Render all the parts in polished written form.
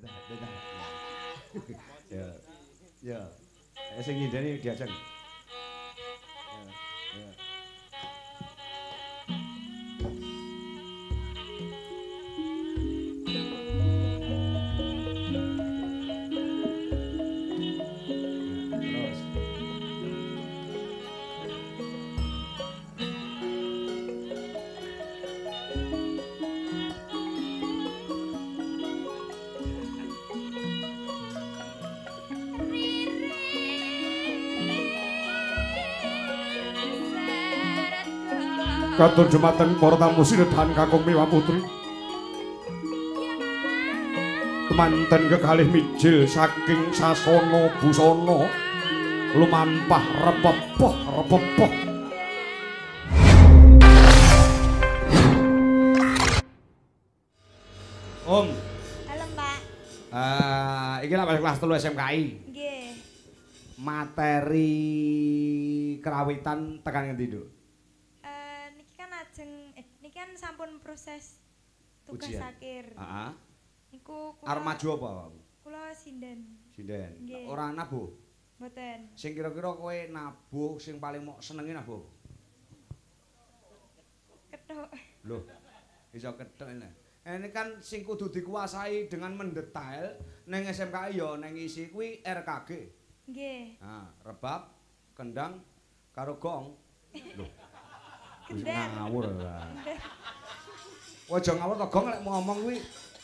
Ya. Ya. Sing ngindeni diajeng. Ya. Terus. Katur jematen para tamu sinedahan kakung Miwa Putri. Temanten kekalih mijil saking sasana busana lumampah repepoh. Om. Halo, Mbak. Iki lak kelas 3 SMKI. Nggih. Materi kerawitan tekan ngendi, Nduk? Niki kan niki kan sampun proses tugas Ujian. akhir. Heeh. Niku Arep maju apa, Bang? Kula sinden. Sinden. Nggih. Ora nabuh. Mboten. Sing kira-kira kowe nabuh sing paling mok senengi nabuh. Kethuk. Loh. Iso kethuk ini. Ini kan sing kudu dikuasai dengan mendetail neng SMKI ya neng isi kuwi RKG. Nggih. Nah, rebab, kendang karo gong. Loh. Wis Gendang. ngawur ora. Aja ngawur to gong lek mau ngomong kuwi.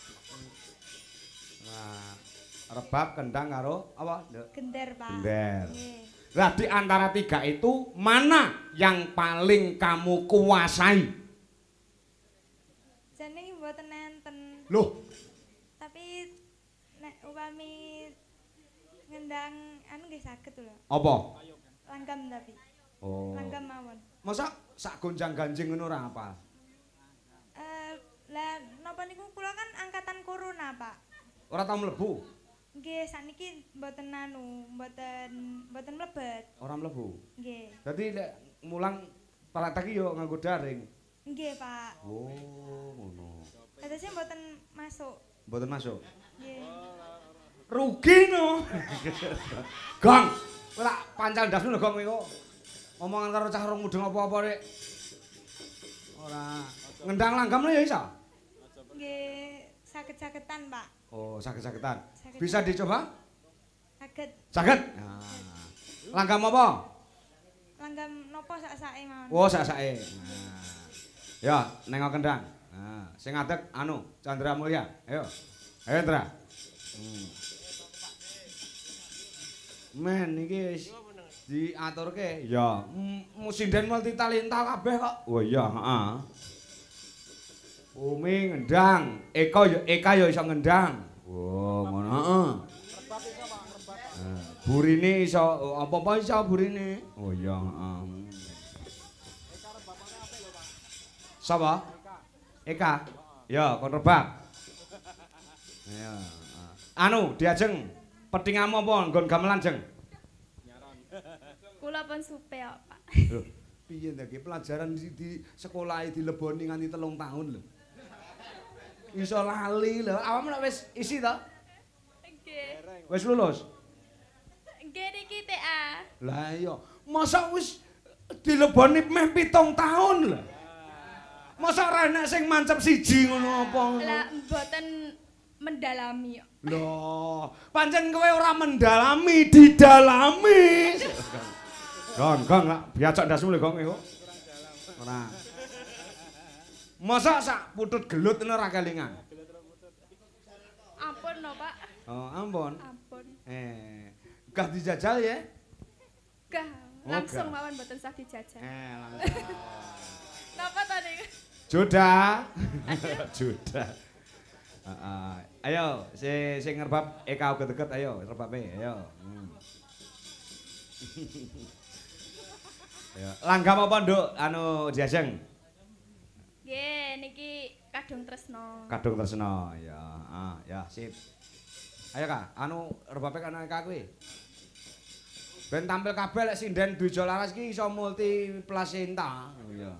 Nah, rebab, kendang karo apa? Nduk? Gender, Pak. Gender. Nggih. Nah, di antara tiga itu mana yang paling kamu kuasai? Jane mboten enten. Loh, Tapi nek upami ngendang anu nggih saged lho. apa? Langgam tapi. Oh. Langgam mawon. Masa sak gonjang-ganjing ngono ora apa? Lah napa niku kula kan angkatan corona, Pak. Ora tau mlebu, Nggih, sakniki mboten mboten mlebet. ora mlebu. Nggih. Dadi lek mulang praktek yo nganggo daring. Nggih, Pak. Oh, ngono. Kadosnya mboten masuk. Mboten masuk. Nggih. Rugi no. Gong, kowe tak pancal ndas lho Gong kowe. Omongan karo cah rong mudeng apa-apa rek. Ora ngendang langgam lho ya iso. Nggih, saged-sagedan, Pak. Oh, saged-sagedan. Saged. Bisa dicoba? Saged. Saged. Nah. Langgam apa? Langgam nopo sak-sake mawon. Oh, sak-sake. Nah. Ya, nengok kendang. Nah, sing ngadeg anu, Chandra Mulya. Ayo. Ayo, Chandra. Men iki wis diaturke. Ya, musinden multi talenta kabeh kok. Oh iya, heeh. Umi ngendang, Eka ya iso ngendang. Oh, ngono heeh. Burine iso apa-apa iso burine. Oh iya, heeh. Sapa? Eka. Ya, kon rebab. Ya. Anu, diajeng pedhingamu apa nggon gamelan jeng? Kula pun supe kok, Pak. Lho, piye ndek pelajaran di sekolah dileboni nganti 3 tahun lho. Iso lali lho. Awakmu nek wis isi to? Nggih. Wis lulus? Nggih niki TA. Lah iya, masa wis dileboni meh 7 tahun lho. Masa ora enak sing mancep siji ngono apa ngono? Lah mboten mendalami kok. Loh, pancen kowe ora mendalami, didalami. Gong, lak biacok ndasmu lho Gong kok. Ora. Masa sak putut gelut ngono ora kelingan? Ampun no, Pak. Oh, ampun. Ampun. Gah dijajal ya? Gah, Oh, langsung gah. mawon mboten usah dijajah. Langsung. Napa to niku? Jodah. Jodah. Ayo, sing ngerbab Eka uga deket ayo, rebabe, ayo. Ayo, langgam apa, Nduk? Anu diajeng. Nggih, niki kadung tresno. Kadung tresno, ya. Ya, sip. Ayo, Kak, anu rebabe kan Eka kuwi. Ben tampil kabeh lek sinden Dwija Laras iki iso multi plasenta. Iya.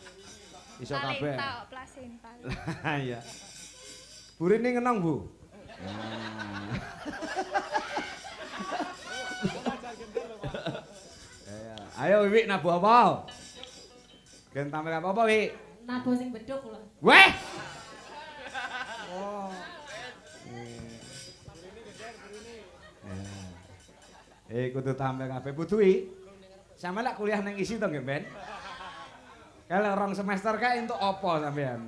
Iso kabeh. Talenta plasenta. Lah iya. Burine ngenong, Bu. Ayo Wiwi nabuh apa? Gen tampil apa Wi? Nabuh sing bedhuk lho. Weh. Oh. Kudu tampil kabeh Putri. Sampe lek kuliah ning isi to nggih, Ben? Kalau rong semester kae entuk apa sampean,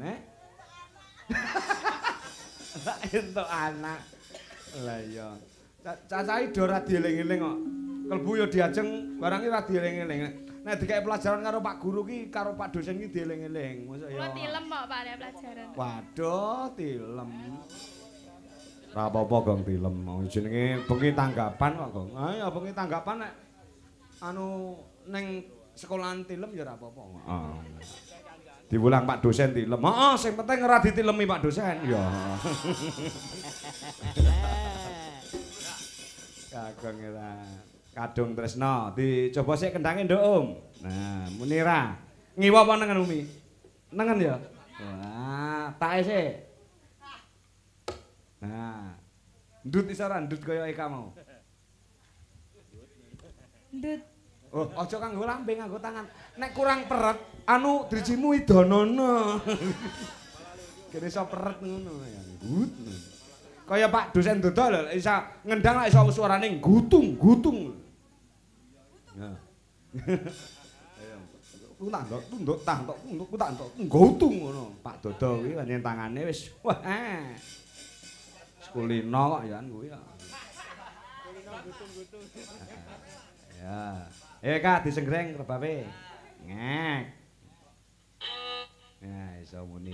Entuk anak. Lah iya. Cacahe do ora dieling-eling kok. Kelbu ya diajeng barang iki ora dieling-eling. Nek dikek pelajaran karo Pak Guru ki karo Pak dosen ki dieling-eling. Mosok ya. Kula tilem kok Pak ada pelajaran. Waduh, tilem. Ora apa-apa Gong tilem. Jenenge bengi tanggapan kok, Gong. Ayo bengi tanggapan nek anu ning sekolahan tilem ya ora apa-apa. Heeh. Diwulang Pak dosen tilem. Heeh, sing penting ora ditilemi Pak dosen. Ya. Kagong ora. Kadung tresno, dicoba sik kendange nduk, Om. Nah, Munira. Ngiwa apa nengen Umi? Nengen ya? Wah, take sik. Nah. Ndut iso ora ndut kaya Eka mau? Ndut. Oh, aja kanggo lambing, nganggo tangan. Nek kurang peret, anu drijimu idonono. Kene iso peret ngono ya. Ndut. Kaya Pak dosen dodol iso ngendang lek iso suarane gutung. Nah. Ayo. Tunduk gutung ngono. Pak Dodo kuwi pancen tangane wis wah. Kulino kok ya kuwi ya. Ya. Kak disenggreng rebabe. Ngek. Ya iso muni.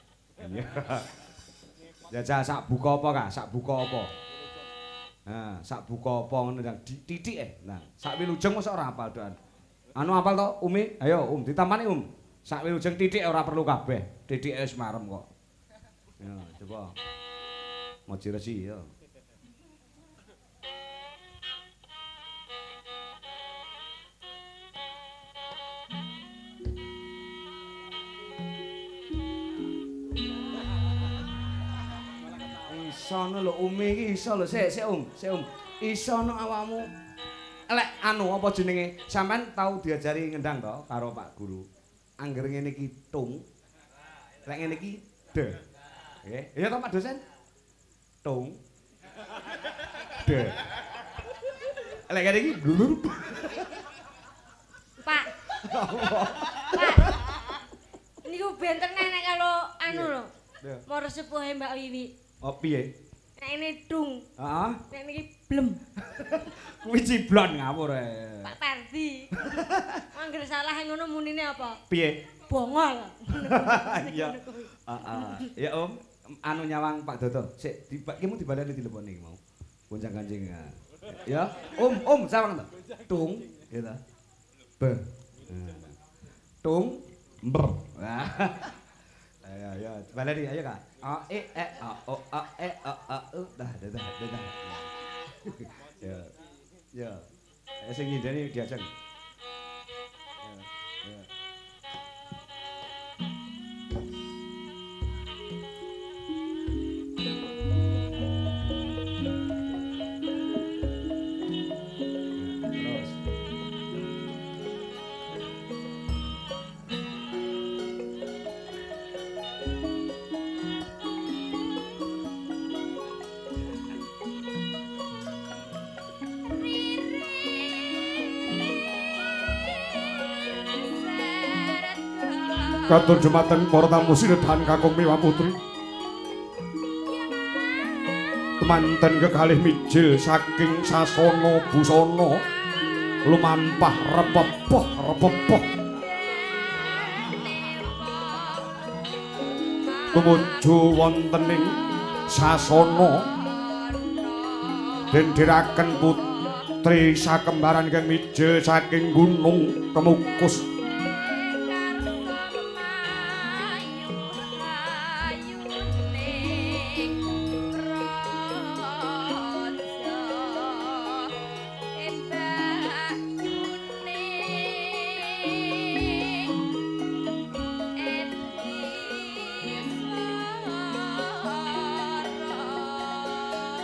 Jajal sak buka apa Kak? Sak buka apa? Nah, sak buka apa ngono ndang titik Nah, sak wilujeng mosok ora hafal doan. Anu hafal to Umi? Ayo ditampani Sak wilujeng titik ora perlu kabeh. Titike wis marem kok. Ya, coba. Moji resi ya. Isono lho Umi iki iso lho sik Om. Isono awakmu. Lek anu apa jenenge? Sampean tau diajari ngendang to karo Pak Guru. Angger ngene iki tung. Lek ngene iki de. Nggih. Iya to Pak dosen? Tung. De. Lek ngene iki glur. Pak. Pak. Niku benten nenek kalau anu lho. Moro sepuhe Mbak Wiwi. Oh piye? Nek ini dung. Heeh. Nek niki blem. Kuwi ciblon ngawur Pak Tardi. Angger salah ngono munine apa? Piye? Bongol. Iya. Heeh. Ya Om, anu nyawang Pak Dodo. Sik, kimu dibaleni telepon iki mau. Goncang-gancing. Ya. Om, sawang to. Tung, gitu. Be. Tung, ber. Ya, baleni ayo Kak. A e o a e a u dah. Ya. Sing ngindeni diajeng. Ya. Terus. Katur jematen para tamu sinedahan kakung Miwa Putri. Temanten kekalih mijil saking sasana busana lumampah repepoh. Tumuju wontening sasana dendheraken putri sakembaran kang mijil saking Gunung Kemukus.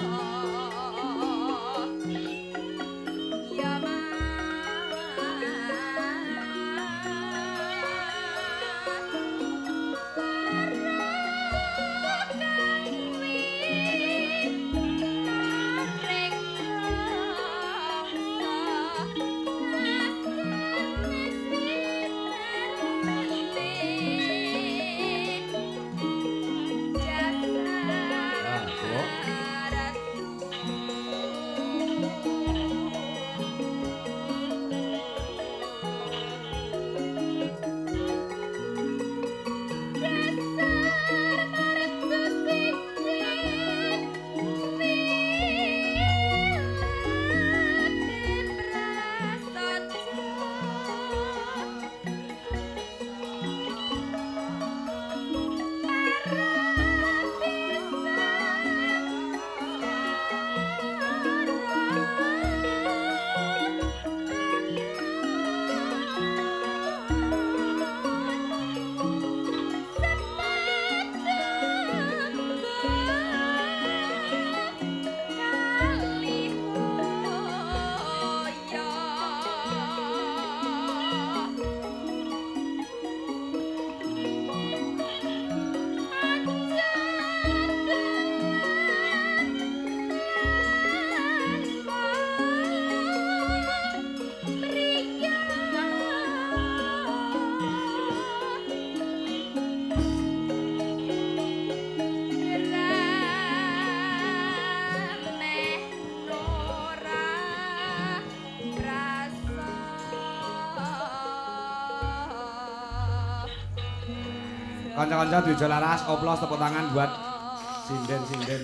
Kanca-kanca Dwija Laras, oplos tepuk tangan buat sinden-sinden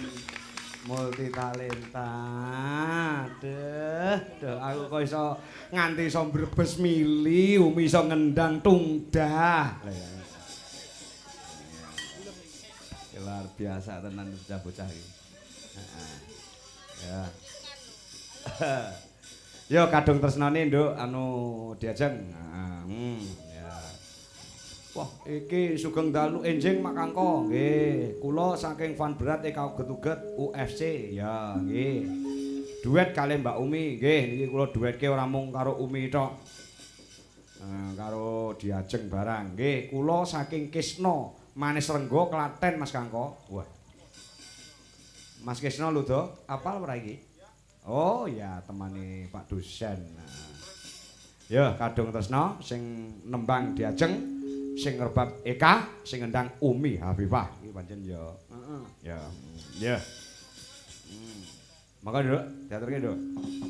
multi talenta. Duh, aku kok iso nganti iso mbrebes mili, umi iso ngendang tungdah. Luar biasa tenan bocah-bocah iki. Ya. Yo kadung tresnane, Nduk, anu diajeng. Ya. Wah, iki sugeng dalu enjing Mak Kangko. Nggih, kula saking fan berat Eka Uget-uget UFC. Ya, nggih. Duet kali Mbak Umi. Nggih, niki kula duetke ora mung karo Umi tok. Karo diajeng barang. Nggih, kula saking Kisno, Manis Renggo, Klaten Mas Kangko. Wah. Mas Kisno Ludo, apal ora iki? Oh, ya temani Pak dosen. Ya, kadung tresna sing nembang diajeng. Sing ngerbab Eka, sing ngendang Umi Hafifah. Iki pancen ya. Ya. Ya. Maka Nduk, diaturke Nduk.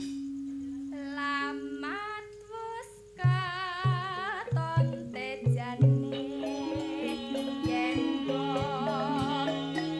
Lamat wis katon tejane yen wong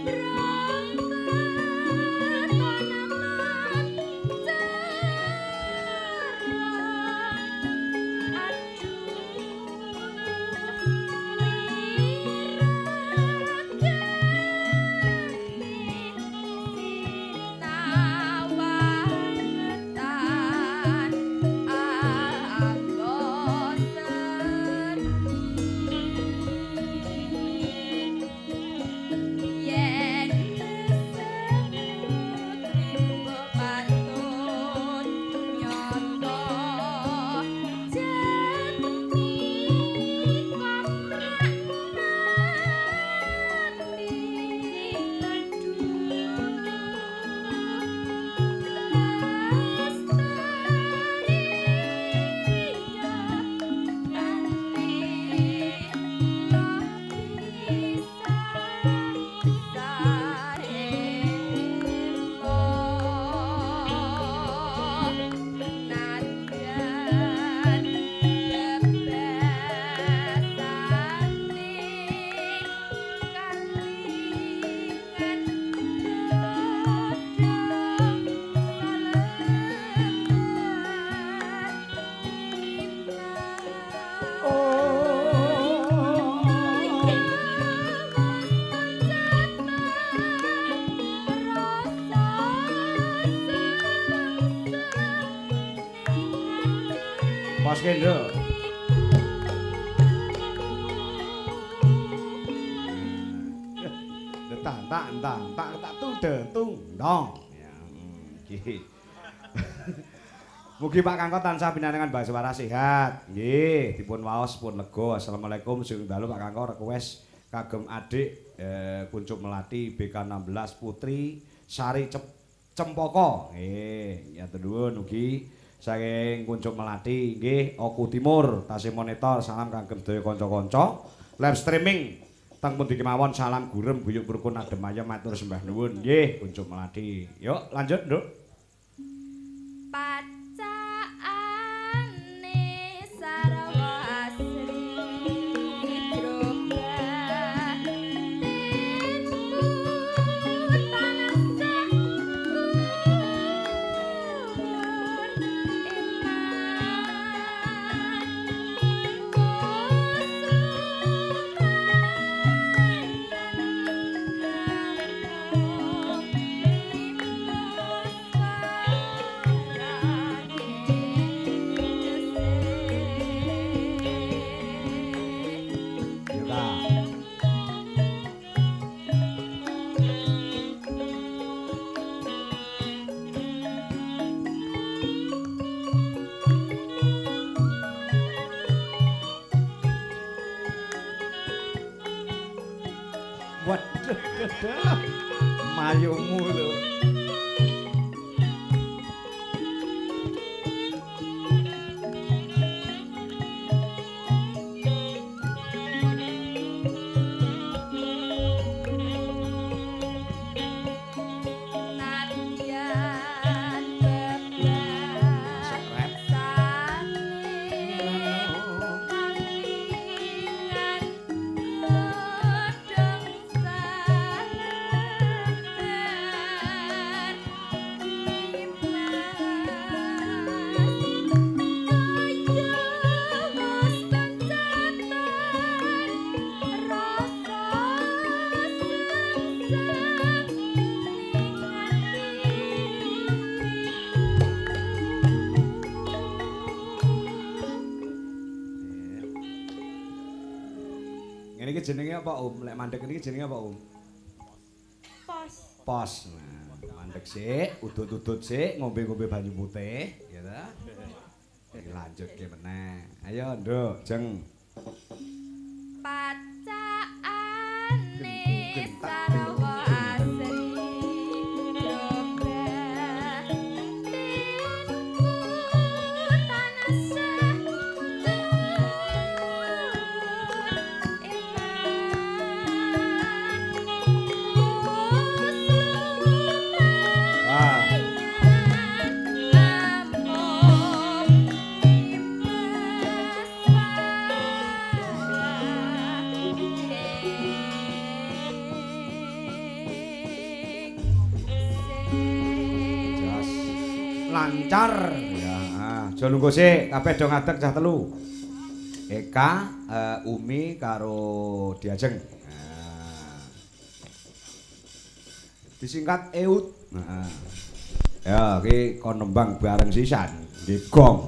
Poske Nduk. Tak tudeng dong. Nggih. Mugi Pak Kangkot tansah pinangangan baswara sehat. Nggih, dipun waos pun lega. Assalamualaikum sing dalu Pak Kangkot request kagem adik Kuncup Melati BK16 Putri Sari Cempoko. Nggih, ya nuwun ugi saking Kuncup Melati nggih Oku Timur tasih monitor salam kagem sedaya kanca-kanca. Live streaming teng pundi kemawon salam gurem guyub rukun adem ayem matur sembah nuwun nggih Kuncup Melati. Yuk lanjut, Nduk. Mayumu lho. Ini jenenge apa Lek mandek ini jenenge apa Pos. Pos. Nah, mandek sik, udut-udut sik, ngombe-ngombe banyu putih, ya ta? Iki lanjut ki meneh. Ayo, Nduk, jeng. Pacaane sarwa asri lancar ya aja lungguh sik kabeh do ngadeg cah telu Eka Umi karo Diajeng disingkat Eut ya iki kon nembang bareng sisan nggih gong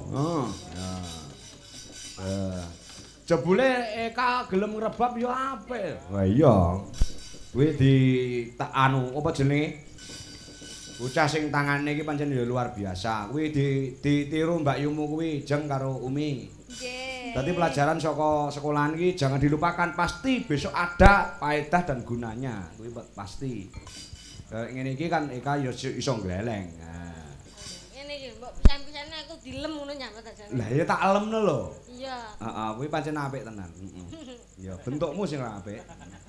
jebule Eka gelem ngrebab ya apik wah iya kuwi di tak anu apa jenenge bocah sing tangane iki pancen ya luar biasa. Kuwi ditiru Mbak Yumu kuwi jeng karo Umi. Nggih. Dadi pelajaran saka sekolahan iki jangan dilupakan, pasti besok ada faedah dan gunanya. Kuwi pasti. Ngene iki kan Eka ya iso gleleng. Nah. Ngene iki mbok pisan-pisane aku dilem ngono nyampe tak jane. Lah ya tak elemno lho. Iya. Heeh, kuwi pancen apik tenan. Ya bentukmu sing ora apik.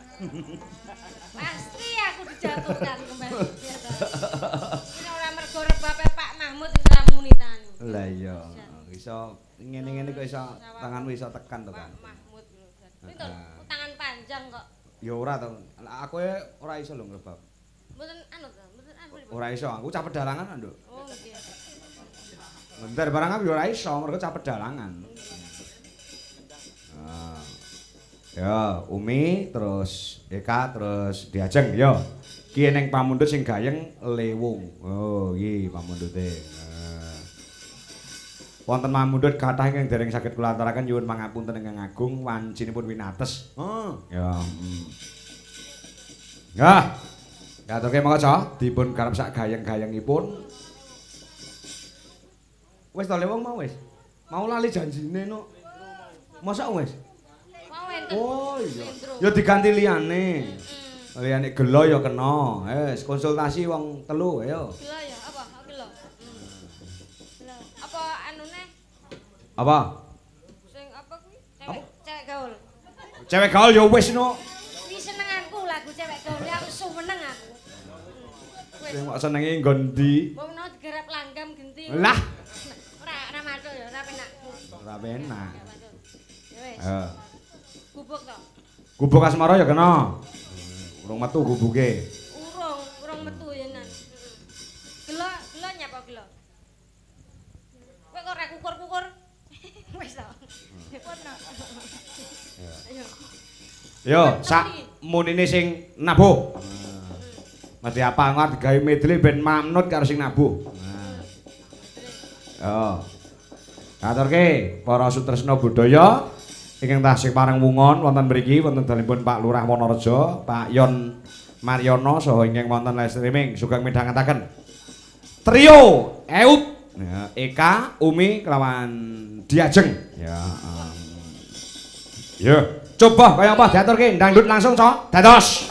Pasti aku dijatuhkan kembali. Ini ora mergo rebabe Pak Mahmud sing ora muni tani. Lah iya, iso ngene-ngene kok iso tanganmu iso tekan to kan. Pak Mahmud lho. Pinten tangan panjang kok. Ya ora to. Aku ora iso lho ngrebab. Mboten anu to, mboten anu. Ora iso, aku cah pedalangan Nduk. Oh nggih. Bentar barang aku ya ora iso, mergo cah pedalangan. Ya, Umi terus Eka terus Diajeng ya. Ki ning pamundhut sing gayeng Lewung. Oh, iki pamundhute. Wonten pamundhut kathah ingkang dereng saged kula aturaken nyuwun pangapunten ingkang agung wancinipun winates. Ya. Ya. Ngaturke monggo dipun garap sak gayeng-gayengipun Wis to lewong mau wis. Mau lali janjine no. Masa wis? Mau enten. Oh iya. Ya diganti liyane. Liyane gelo ya kena. Wis konsultasi wong telu ayo. Gelo ya apa? Gelo. Gelo. Apa anune? Apa? Sing apa kuwi? Cewek gaul. Cewek gaul ya wis no. Kuwi senenganku lagu cewek gaul aku sumeneng aku. Wis. Sing kok senenge nggon ndi? Wong no digarap langgam genti. Lah, Ora matuk ya, ora penakku. ora penak. Ya wis. Heeh. Gubuk to. Gubuk asmara ya kena. Urung metu gubuke. Urung metu yenan. Gelo nyapa gelo. Kowe kok ora kukur-kukur. Wis to. Pono. Ayo. Yo, sak munine sing nabuh. Mesti apa ngat digawe medley ben mamnut karo sing nabuh. Yo. Aturke para sutresna budaya ingkang tasih pareng wungon wonten mriki wonten dalipun Pak Lurah Wonorejo, Pak Yon Maryono saha ingkang wonten live streaming sugeng midhangetaken trio Eut, ya, Eka, Umi kelawan Diajeng. Ya. Ya, coba kaya apa diaturke dangdut langsung cok. Dados.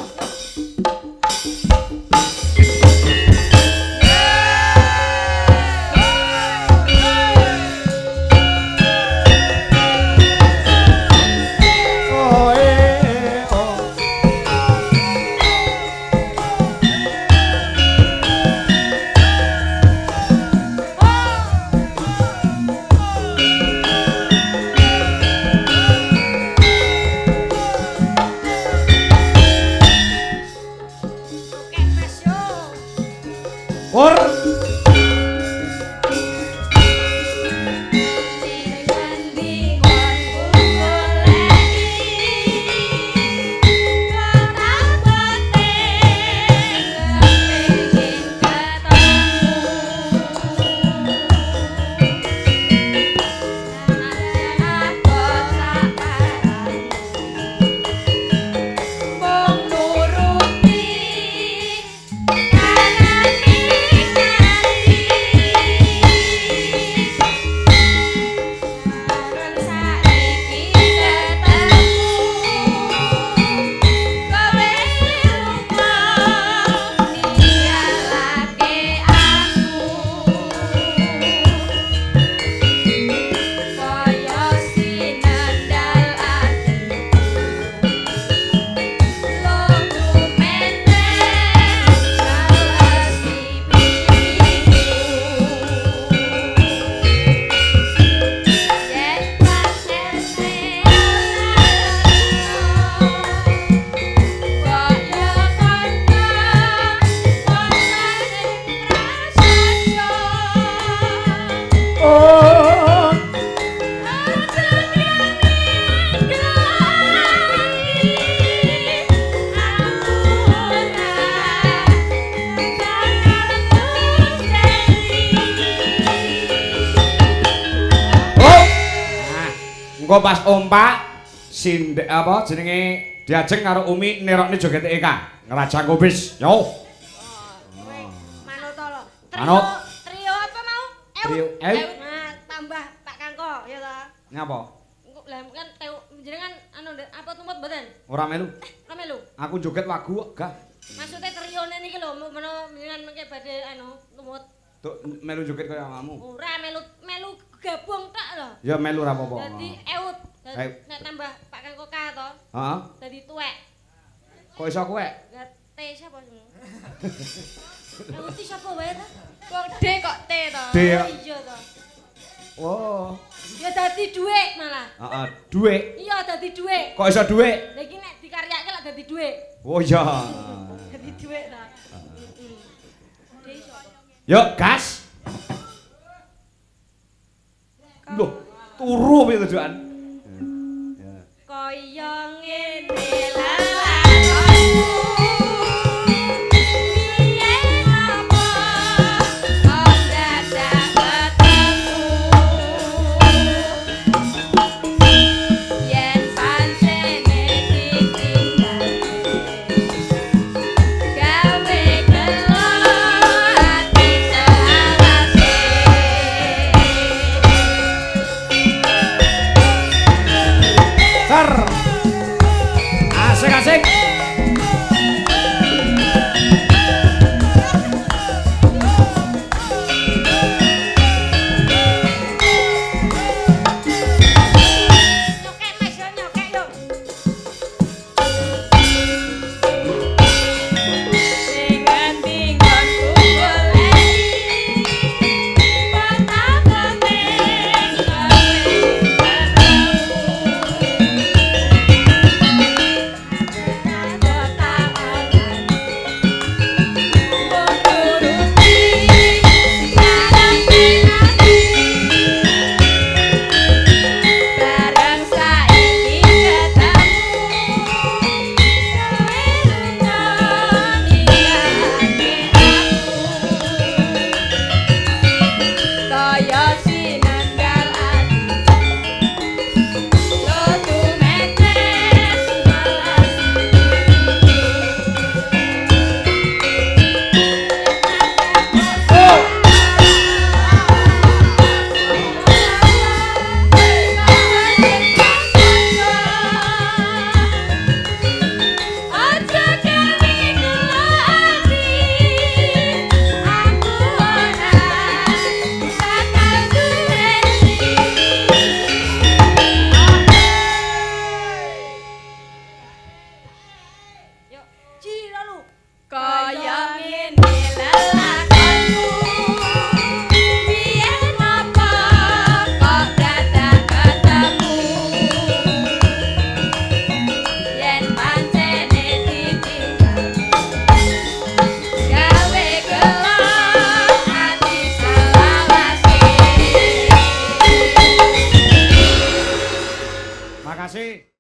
Engko pas ompak apa jenenge Diajeng karo Umi nerokne joget Eka ngerajang kubis. Yo. Manut to lho. Manut. Trio apa mau? Trio Eut. Nah, tambah Pak Kangko ya to. Ngapa? Engko lah kan jenengan anu apa tumpet mboten? Ora melu. Ora melu. Aku joget lagu gak. Maksudnya trione niki lho meno jenengan mengke badhe anu tumut. Tuh melu joget kaya awakmu. Ora melu gabung tak lho. Ya melu ora apa-apa. Dadi Eut. Nek tambah Pak Kangko K to. Heeh. Dadi tuwek. Kok iso kowe? Lah T sapa sing? Eut sapa wae ta? Wong D kok T to. D. Oh iya to. Oh. Ya dadi dhuwit malah. Heeh, dhuwit. Iya dadi dhuwit. Kok iso dhuwit? Lah iki nek dikaryake lak dadi dhuwit. Oh iya. Dadi dhuwit ta. D sapa? Yuk, gas. Loh, turu piye tujuan? Kaya ngene lalakonmu piye apa kok dadak ketemu yen pancene ditinggal gawe gelo ati selawase kasih.